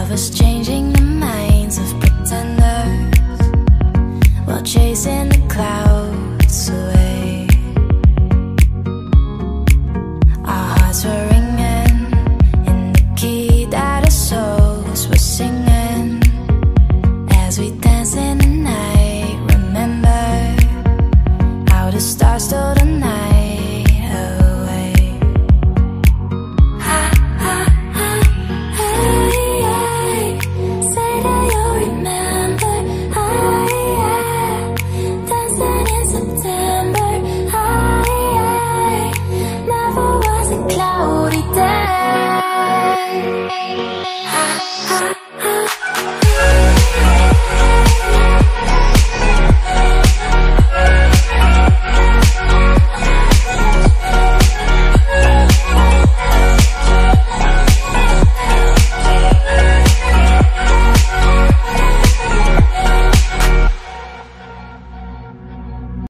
of us changing the minds of pretenders while chasing the clouds away. Our hearts were ringing in the key that our souls were singing as we danced in the night. Remember how the stars stole the night away. Say that you'll remember. Dancing in September. Never was a cloudy day.